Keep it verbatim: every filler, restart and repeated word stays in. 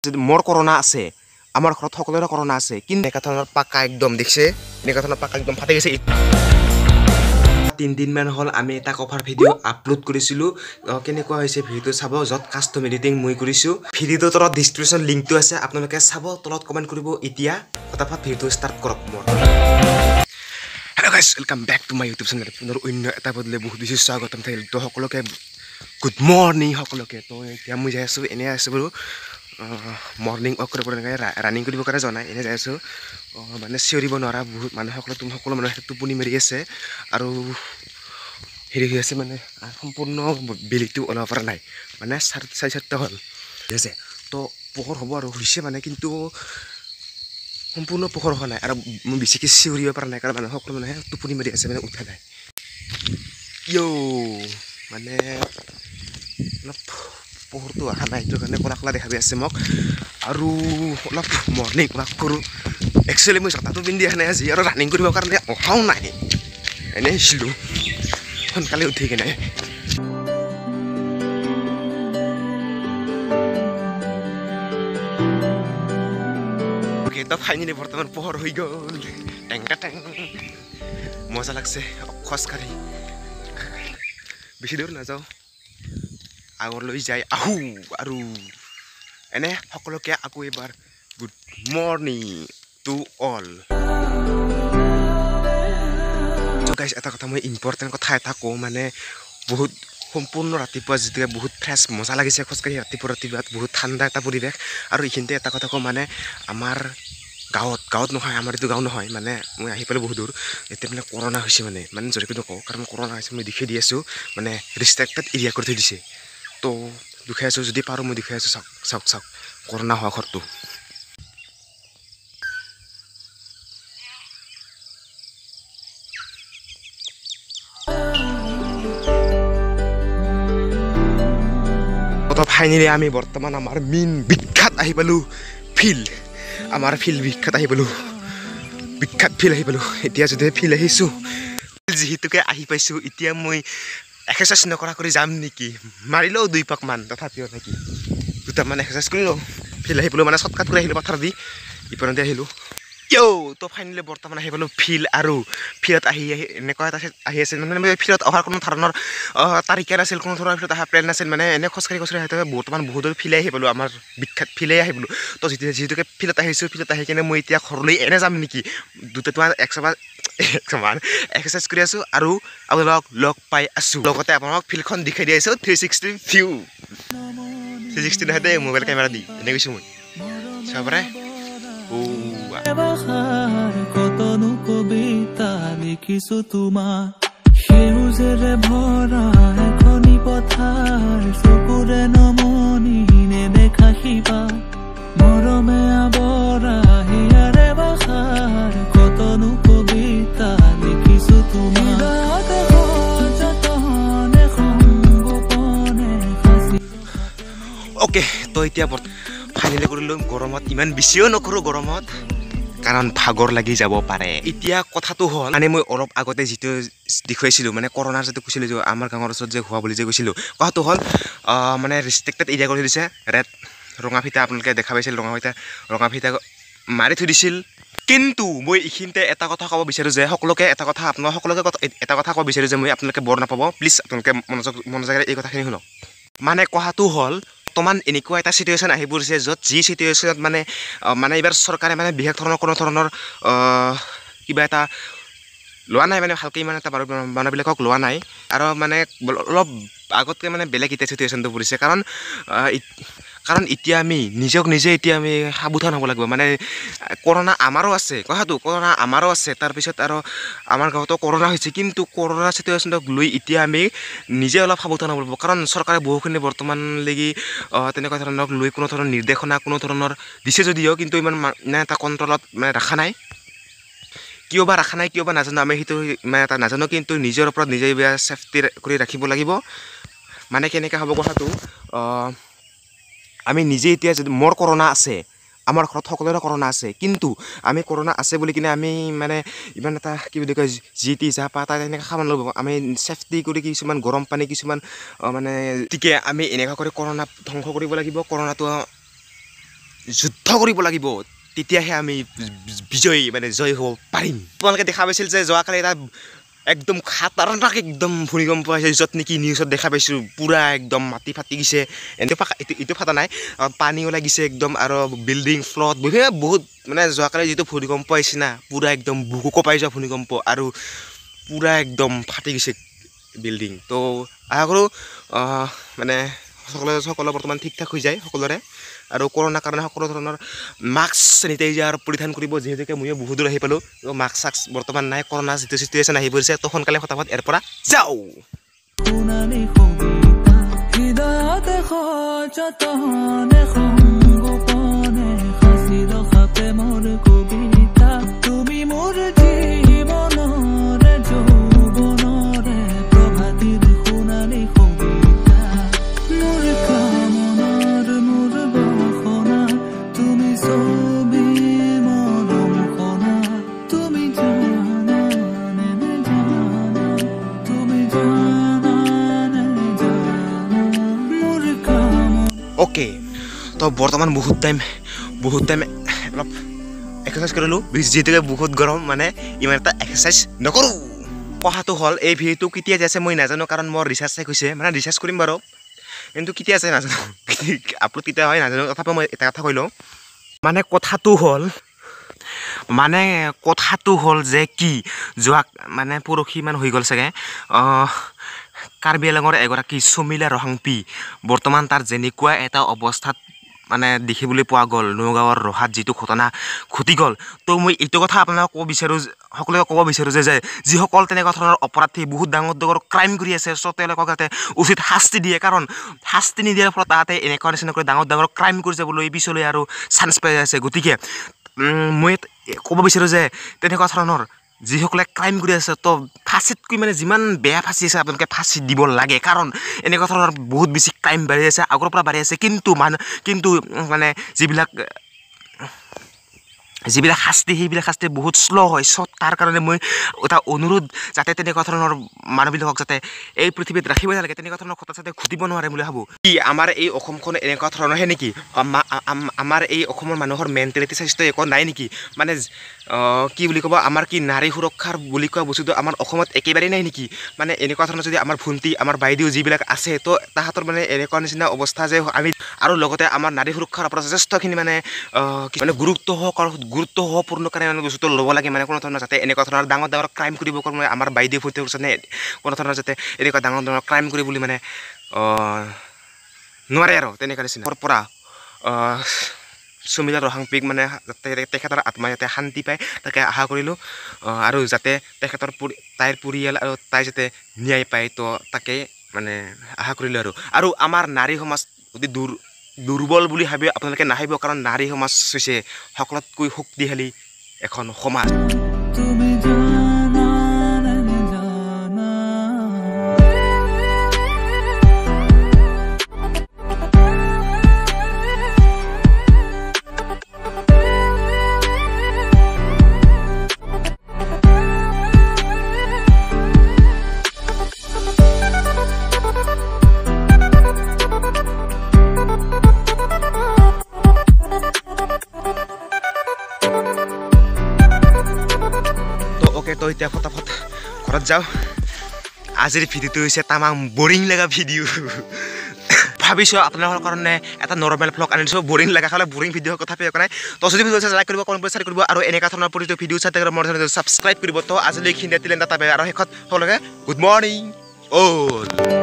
যদি মোৰ কৰোনা আছে আমাৰ ঘৰত সকলোৰে কৰোনা আছে কিন্তু নেকাথনৰ পাকা একদম দেখছে নেকাথনৰ পাকা একদম ফাটি গৈছে তিন দিন মান হল আমি এটা কভাৰ ভিডিও আপলোড কৰিছিলো কেনেকুৱা হৈছে ভিডিওটো চাব যত কাস্টম এডিটিং মই কৰিছো ভিডিওটো তলত ডেসক্ৰিপচন লিংকটো আছে আপোনালোকে চাব তলত কমেন্ট কৰিব এতিয়া ফটাফট ভিডিও ষ্টাৰ্ট কৰক মোৰ hello guys welcome back to my YouTube channel পুনৰ অন্য এটা বদলে বহুত বেছি স্বাগতম থাকিল তো সকলোকে গুড মৰ্নিং সকলোকে তো এতিয়া মই যাই আছো এনে আছো বাৰু মৰ্নিং ৱাক কৰিব কাৰণে ৰানিং কৰিব কাৰণে জনাই এনে যাই আছো মানে চিঞৰিব নোৱাৰা বহুত মানুহ সকলো তুমি সকলো মানুহ টোপনি মাৰি আছে আৰু হেৰি হৈ আছে মানে সম্পূৰ্ণ বেলিটো ওলাব পৰা নাই মানে চাৰি চাৰিটা হ'ল ঠিক আছে তো পোহৰ হ'ব আৰু হৈছে মানে কিন্তু সম্পূৰ্ণ পোহৰ হোৱা নাই আৰু মই বেছিকৈ চিঞৰিব পৰা নাই কাৰণ মানুহ সকলো মানুহে টোপনি মাৰি আছে মানে উঠা নাই ইয়ো মানে অলপ পোহৰটো অহা নাই এইটোৰ কাৰণে ক'লা ক'লা দেখা পাই আছে মোক আৰু অলপ মৰ্নিং ৱাক কৰোঁ একচুৱেলি মই জোতাটো পিন্ধি অহা নাই আজি আৰু ৰানিং কৰিবৰ কাৰণে অহাও নাই এনেই আহিছিলোঁ সোনকালে উঠি কিনে তো ফাইনেলি বৰ্তমান পোহৰ হৈ গ'ল টেংকা টেং মজা লাগছে খোজকাঢ়ি বেছি দূৰ নাযাওঁ আগলৈ যাই আহো আৰু এনে সকলোকে আকৌ এবাৰ good morning to all guys এটা কথা মই ইম্পৰ্টেণ্ট কথা এটা কওঁ মানে বহুত সম্পূৰ্ণ ৰাতিপুৱা যেতিয়া বহুত ফ্ৰেছ মজা লাগিছে খোজকাঢ়ি ৰাতিপুৱা ৰাতিপুৱা বহুত ঠাণ্ডা এটা পৰিৱেশ আৰু এইখিনিতে এটা কথা কওঁ মানে আমাৰ গাঁৱত গাঁৱত নহয় আমাৰ এইটো গাঁও নহয় মানে মই আহি পালোঁ বহুত দূৰ এতিয়া মানে কৰোণা হৈছে মানে মানে যদি নকওঁ কাৰণ কৰোণা হৈছে মই দেখুৱাই দি আছোঁ মানে ৰিষ্ট্ৰিক্টেড এৰিয়া কৰি থৈ দিছে তো দুখাই আছোঁ যদি পাৰোঁ মই দেখুৱাই আছোঁ চাওক চাওক চাওক কৰোণা হোৱা ঘৰটো তো ফাইনেলি আমি বৰ্তমান আমাৰ মেইন বিখ্যাত আহি পালোঁ ফিল্ড আমাৰ ফিল্ড বিখ্যাত আহি পালোঁ বিখ্যাত ফিল্ড আহি পালোঁ এতিয়া যদি ফিল্ড আহিছোঁ যিহেতুকে আহি পাইছোঁ এতিয়া মই এক্সাৰচাইজ নকৰা কৰি যাম নেকি মাৰিলেও দুই পাকমান তথাপিও নেকি দুটামান এক্সাৰচাইজ কৰি লওঁ ফিল্ড আহি পালোঁ মানে শ্বৰ্টকাট কৰি আহিলোঁ পথাৰ দি ইপাৰতে আহিলোঁ ইয়ো তো ফাইনেলি বৰ্তমান আহি পালোঁ ফিল্ড আৰু ফিল্ডত আহি আহি এনেকুৱা এটা আহি আছিল মানে ফিল্ডত অহাৰ কোনো ধৰণৰ তাৰিখে নাছিল কোনো ধৰণৰ ফিল্ডত অহা প্লেন নাছিল মানে এনে খোজকাঢ়ি খোজকাঢ়ি আহি বৰ্তমান বহুত ফিল্ডে আহি পালোঁ আমাৰ বিখ্যাত ফিল্ডে আহি পালোঁ তো যিহেতুকে ফিল্ডত আহিছোঁ ফিল্ডত আহি কিনে মই এতিয়া ঘৰলৈ এনে যাম নেকি দুটা তোমাৰ একশমান একশমান এক্সাৰচাইজ কৰি আছোঁ আৰু আপোনালোকক লগ পাই আছোঁ লগতে আপোনালোকক ফিল্ডখন দেখাই দি আছোঁ three sixty view three sixty নহয় দেই মোবাইল কেমেৰা দি এনে কৈছোঁ মই চাবৰে কতনো কবিতা লিখিছো তোমাৰ সেউজেৰে ভৰা এখনি পথাৰ চকুৰে নমনি নেদেখা শিপা মৰমে আৱৰা হিয়াৰে বাখাৰ কতনো কবিতা লিখিছো তোমাৰ অ'কে তো এতিয়া ফাইনেলি কৰিলোঁ গৰমত ইমান বেছিও নকৰোঁ গৰমত কাৰণ ভাগৰ লাগি যাব পাৰে এতিয়া কথাটো হ'ল মানে মই অলপ আগতে যিটো দেখুৱাইছিলোঁ মানে কৰোণাৰ যিটো কৈছিলোঁ যে আমাৰ গাঁৱৰ ওচৰত যে হোৱা বুলি যে কৈছিলোঁ কথাটো হ'ল মানে ৰিষ্ট্ৰিক্টেড এৰিয়া কৰি দিছে ৰেড ৰঙা ফিটা আপোনালোকে দেখা পাইছিল ৰঙা ফিটা ৰঙা ফিটা মাৰি থৈ দিছিল কিন্তু মই এইখিনিতে এটা কথা ক'ব বিচাৰোঁ যে সকলোকে এটা কথা আপোনালোক সকলোকে এটা কথা ক'ব বিচাৰোঁ যে মই আপোনালোকে বৰ নাপাব প্লিজ আপোনালোকে মনোযোগ মনোযোগেৰে এই কথাখিনি শুনক মানে কথাটো হ'ল বৰ্তমান এনেকুৱা এটা চিটুৱেশ্যন আহি পৰিছে য'ত যি চিটুৱেশ্যনত মানে মানে এইবাৰ চৰকাৰে মানে বিশেষ ধৰণৰ কোনো ধৰণৰ কিবা এটা লোৱা নাই মানে ভালকৈ ইমান এটা বাৰু মানুহবিলাকক লোৱা নাই আৰু মানে অলপ আগতকৈ মানে বেলেগ এতিয়া চিটুৱেশ্যনটো পৰিছে কাৰণ কাৰণ এতিয়া আমি নিজক নিজে এতিয়া আমি সাৱধান হ'ব লাগিব মানে কৰোণা আমাৰো আছে কথাটো কৰোণা আমাৰো আছে তাৰপিছত আৰু আমাৰ গাঁৱতো কৰোণা হৈছে কিন্তু কৰোণা চিটুৱেশ্যনক লৈ এতিয়া আমি নিজে অলপ সাৱধান হ'ব লাগিব কাৰণ চৰকাৰে বহুখিনি বৰ্তমানলৈকে তেনেকুৱা ধৰণক লৈ কোনো ধৰণৰ নিৰ্দেশনা কোনো ধৰণৰ দিছে যদিও কিন্তু ইমান মানে এটা কণ্ট্ৰলত মানে ৰখা নাই কিয় বা ৰখা নাই কিয় বা নাজানো আমি সেইটো মানে এটা নাজানো কিন্তু নিজৰ ওপৰত নিজে ছেফটি কৰি ৰাখিব লাগিব মানে কেনেকৈ হ'ব কথাটো আমি নিজে এতিয়া যদি মোৰ কৰোণা আছে আমাৰ ঘৰত সকলোৰে কৰোণা আছে কিন্তু আমি কৰোণা আছে বুলি কিনে আমি মানে ইমান এটা কি বুলি কয় জি টি যা পা তাত এনেকৈ খাব নল'ব আমি ছেফটি কৰি কিছুমান গৰম পানী কিছুমান মানে গতিকে আমি এনেকুৱা কৰি কৰোণা ধ্বংস কৰিব লাগিব কৰোণাটো যুদ্ধ কৰিব লাগিব তেতিয়াহে আমি বিজয়ী মানে জয় হ'ব পাৰিম তোমালোকে দেখা পাইছিল যে যোৱাকালি এটা একদম খাতাৰনাক একদম ভূমিকম্প আহিছে য'ত নেকি নিউজত দেখা পাইছোঁ পুৰা একদম মাটি ফাটি গৈছে এনেকুৱা এইটো ফাটা নাই পানী ওলাই গৈছে একদম আৰু বিল্ডিং ফ্লট বিভিন্ন বহুত মানে যোৱাকালি যিটো ভূমিকম্প আহিছে না পুৰা একদম বুকু কঁপাই যোৱা ভূমিকম্প আৰু পুৰা একদম ফাটি গৈছে বিল্ডিং তো আশা কৰোঁ মানে সকলোৱে সকলো বৰ্তমান ঠিক ঠাক হৈ যায় সকলোৰে আৰু কৰোণাৰ কাৰণে সকলো ধৰণৰ মাস্ক চেনিটাইজাৰ পৰিধান কৰিব যিহেতুকে ময়ো বহুত দূৰ আহি পালোঁ মাস্ক চাস্ক বৰ্তমান নাই কৰোণা যিটো চিটুৱেশ্যন আহি পৰিছে তো সোনকালে ফটাফট ইয়াৰ পৰা যাওঁ অ'কে তো বৰ্তমান বহুত টাইম বহুত টাইম অলপ এক্সাৰচাইজ কৰিলোঁ যিহেতুকে বহুত গৰম মানে ইমান এটা এক্সাৰচাইজ নকৰোঁ কথাটো হ'ল এই ভিডিঅ'টো কেতিয়া যাইছে মই নাজানো কাৰণ মোৰ ৰিচাৰ্জ শেষ হৈছে মানে ৰিচাৰ্জ কৰিম বাৰু কিন্তু কেতিয়া আছে নাজানো আপলোড কেতিয়া হয় নাজানো তথাপিও মই এটা কথা কৈ লওঁ মানে কথাটো হ'ল মানে কথাটো হ'ল যে কি যোৱা মানে পৰহি মান হৈ গ'ল চাগে কাৰ্বি আংলঙৰ এগৰাকী চমিলা ৰহাংপি বৰ্তমান তাৰ যেনেকুৱা এটা অৱস্থাত মানে দেখিবলৈ পোৱা গ'ল নগাঁৱৰ ৰহাত যিটো ঘটনা ঘটি গ'ল তো মই এইটো কথা আপোনালোকক ক'ব বিচাৰোঁ সকলোকে ক'ব বিচাৰোঁ যে যে যিসকল তেনেকুৱা ধৰণৰ অপৰাধী বহুত ডাঙৰ ডাঙৰ ক্ৰাইম কৰি আছে চ' তেওঁলোকক যাতে উচিত শাস্তি দিয়ে কাৰণ শাস্তি নিদিয়াৰ ফলত তাহাঁতে এনেকুৱা নিচিনাকৈ ডাঙৰ ডাঙৰ ক্ৰাইম কৰি যাবলৈ পিছলৈ আৰু চান্স পাই আছে গতিকে মই ক'ব বিচাৰোঁ যে তেনেকুৱা ধৰণৰ যিসকলে ক্ৰাইম কৰি আছে তো ফাঁচিতকৈ মানে যিমান বেয়া ফাঁচি আছে আপোনালোকে ফাঁচি দিব লাগে কাৰণ এনেকুৱা ধৰণৰ বহুত বেছি ক্ৰাইম বাঢ়ি আছে আগৰ পৰা বাঢ়ি আছে কিন্তু মানুহ কিন্তু মানে যিবিলাক যিবিলাক শাস্তি সেইবিলাক শাস্তি বহুত শ্ল' হয় চ' তাৰ কাৰণে মই এটা অনুৰোধ যাতে তেনেকুৱা ধৰণৰ মানুহবিলাকক যাতে এই পৃথিৱীত ৰাখিব নালাগে তেনেকুৱা ধৰণৰ কথা যাতে ঘটিব নোৱাৰে বুলি ভাবোঁ কি আমাৰ এই অসমখন এনেকুৱা ধৰণৰহে নেকি আমাৰ এই অসমৰ মানুহৰ মেণ্টেলিটি স্বাস্থ্য একো নাই নেকি মানে কি বুলি ক'ব আমাৰ কি নাৰী সুৰক্ষাৰ বুলি কোৱা বস্তুটো আমাৰ অসমত একেবাৰেই নাই নেকি মানে এনেকুৱা ধৰণৰ যদি আমাৰ ভণ্টি আমাৰ বাইদেউ যিবিলাক আছে তো তাহাঁতৰ মানে এনেকুৱা নিচিনা অৱস্থা যে আমি আৰু লগতে আমাৰ নাৰী সুৰক্ষাৰ ওপৰত যথেষ্টখিনি মানে মানে গুৰুত্ব সহকাৰ গুৰুত্ব সহপূৰ্ণ কাৰণে মানে বস্তুটো ল'ব লাগে মানে কোনো ধৰণৰ যাতে এনেকুৱা ধৰণৰ ডাঙৰ ডাঙৰ ক্ৰাইম কৰিব কাৰণে আমাৰ বাইদেউ ভণ্টিৰ ওচৰত কোনো ধৰণৰ যাতে এনেকুৱা ডাঙৰ ডাঙৰ ক্ৰাইম কৰি বুলি মানে নোৱাৰে আৰু তেনেকুৱা নিচিনা পৰা চমিলা ৰহাংপিক মানে যাতে তেখেতৰ আত্মা যাতে শান্তি পায় তাকে আশা কৰিলোঁ আৰু যাতে তেখেতৰ তাইৰ পৰিয়াল আৰু তাই যাতে ন্যায় পায় তো তাকে মানে আশা কৰিলোঁ আৰু আৰু আমাৰ নাৰী সমাজ অতি দূৰ দুৰ্বল বুলি ভাবি আপোনালোকে নাহিব কাৰণ নাৰী সমাজ হৈছে সকলোতকৈ শক্তিশালী এখন সমাজ তো এতিয়া ফটাফট ঘৰত যাওঁ আজিৰ ভিডিঅ'টো হৈছে তামাম বৰিং লগা ভিডিঅ' ভাবিছোঁ আপোনালোকৰ কাৰণে এটা নৰ্মেল ভ্লগ আনিছোঁ বৰিং লগা হ'লে বৰিং ভিডিঅ'ৰ কথা একো নাই তো যদি ভিডিঅ' লাইক কৰিব কমেণ্ট শ্বেয়াৰ কৰিব আৰু এনেকুৱা ধৰণৰ প্ৰতিটো ভিডিঅ' চাই থাকিলে মোৰ চেনেলটো ছাবস্ক্ৰাইব কৰিব তো আজিলৈ এইখিনি দিলে এটা আৰু শেষত সকলোকে গুড মৰ্ণিং অ'